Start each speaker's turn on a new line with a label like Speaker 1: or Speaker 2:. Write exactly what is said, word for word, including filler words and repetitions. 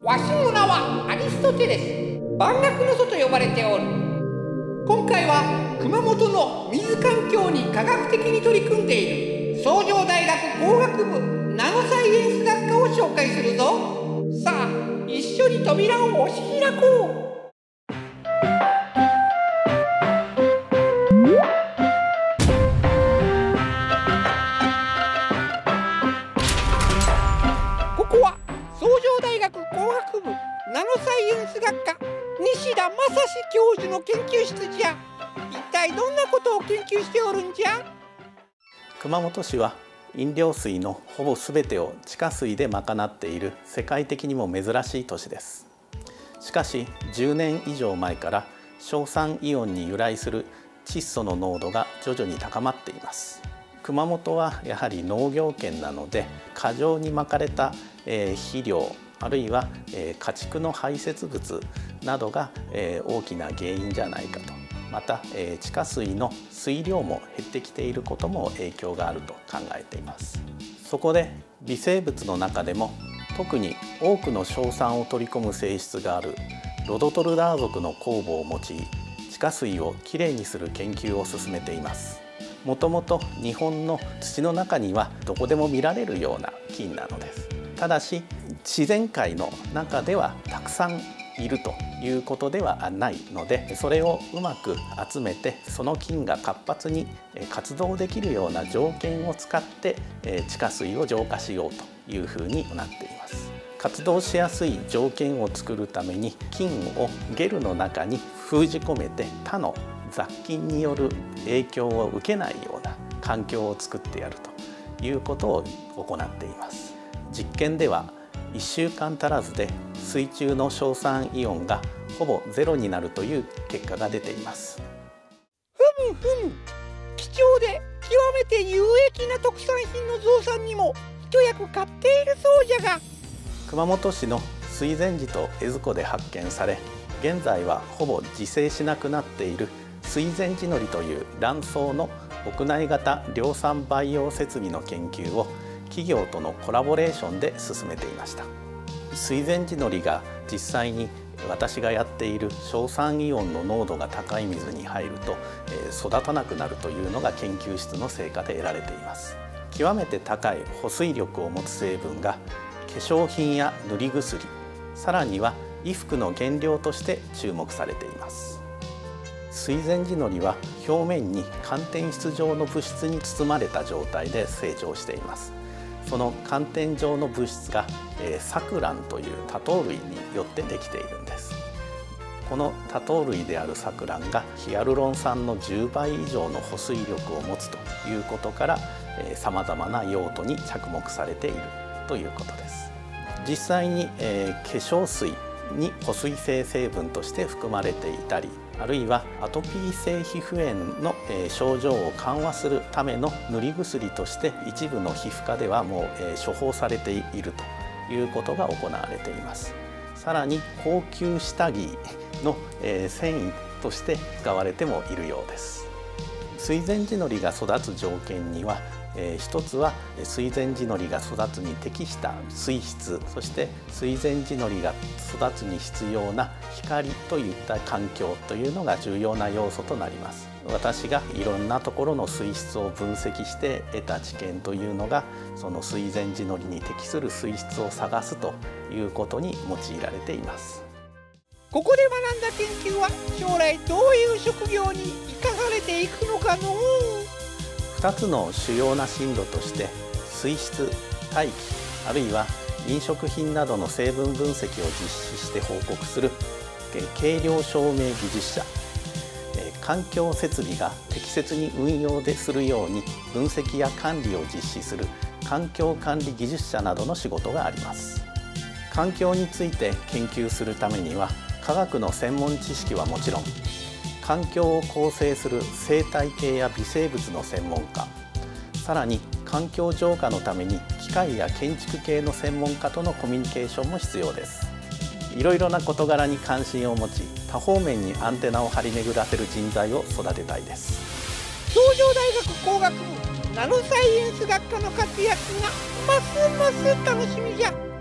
Speaker 1: わしの名はアリストテレス、万学の祖と呼ばれておる。今回は熊本の水環境に科学的に取り組んでいる崇城大学工学部ナノサイエンス学科を紹介するぞ。さあ一緒に扉を押し開こう。ここは崇城大学工学部ナノサイエンス学科西田正史教授の研究室じゃ。一体どんなことを研究しておるんじゃ。
Speaker 2: 熊本市は飲料水のほぼ全てを地下水で賄っている世界的にも珍しい都市です。しかしじゅうねん以上前から硝酸イオンに由来する窒素の濃度が徐々に高まっています。熊本はやはり農業圏なので、過剰にまかれた肥料あるいは家畜の排泄物などが大きな原因じゃないかと。また地下水の水量も減ってきていることも影響があると考えています。そこで微生物の中でも特に多くの硝酸を取り込む性質があるロドトルダー属の酵母を用い、地下水をきれいにする研究を進めています。もともと日本の土の中にはどこでも見られるような菌なのです。ただし自然界の中ではたくさんいるということではないので、それをうまく集めてその菌が活発に活動できるような条件を使って地下水を浄化しようというふうになっています。活動しやすい条件を作るために菌をゲルの中に封じ込めて他の雑菌による影響を受けないような環境を作ってやるということを行っています。実験ではいっしゅうかん足らずで水中の硝酸イオンがほぼゼロになるという結果が出ています。
Speaker 1: ふむふむ、貴重で極めて有益な特産品の増産にも一役買っているそうじゃが。
Speaker 2: 熊本市の水前寺と江津湖で発見され、現在はほぼ自生しなくなっている水前寺のりという卵巣の屋内型量産培養設備の研究を企業とのコラボレーションで進めていました。水前寺のりが実際に私がやっている硝酸イオンの濃度が高い水に入ると育たなくなるというのが研究室の成果で得られています。極めて高い保水力を持つ成分が化粧品や塗り薬、さらには衣服の原料として注目されています。水前寺のりは表面に寒天質状の物質に包まれた状態で成長しています。その寒天状の物質が、えー、サクランという多糖類によってできているんです。この多糖類であるサクランがヒアルロン酸のじゅうばい以上の保水力を持つということからさまざまな用途に着目されているということです。実際に、えー、化粧水に保水性成分として含まれていたり、あるいはアトピー性皮膚炎の症状を緩和するための塗り薬として一部の皮膚科ではもう処方されているということが行われています。さらに高級下着の繊維として使われてもいるようです。水前寺のりが育つ条件にはえー、一つは水前寺のりが育つに適した水質、そして水前寺のりが育つに必要な光といった環境というのが重要な要素となります。私がいろんなところの水質を分析して得た知見というのが、その水前寺のりに適する水質を探すということに用いられています。
Speaker 1: ここで学んだ研究は将来どういう職業に生かされていくのかのう。
Speaker 2: ふたつの主要な進路として水質、大気、あるいは飲食品などの成分分析を実施して報告する計量証明技術者、環境設備が適切に運用するように分析や管理を実施する環境管理技術者などの仕事があります。環境について研究するためには科学の専門知識はもちろん、環境を構成する生態系や微生物の専門家、さらに環境浄化のために機械や建築系の専門家とのコミュニケーションも必要です。いろいろな事柄に関心を持ち、多方面にアンテナを張り巡らせる人材を育てたいです。
Speaker 1: 崇城大学工学部ナノサイエンス学科の活躍がますます楽しみじゃ。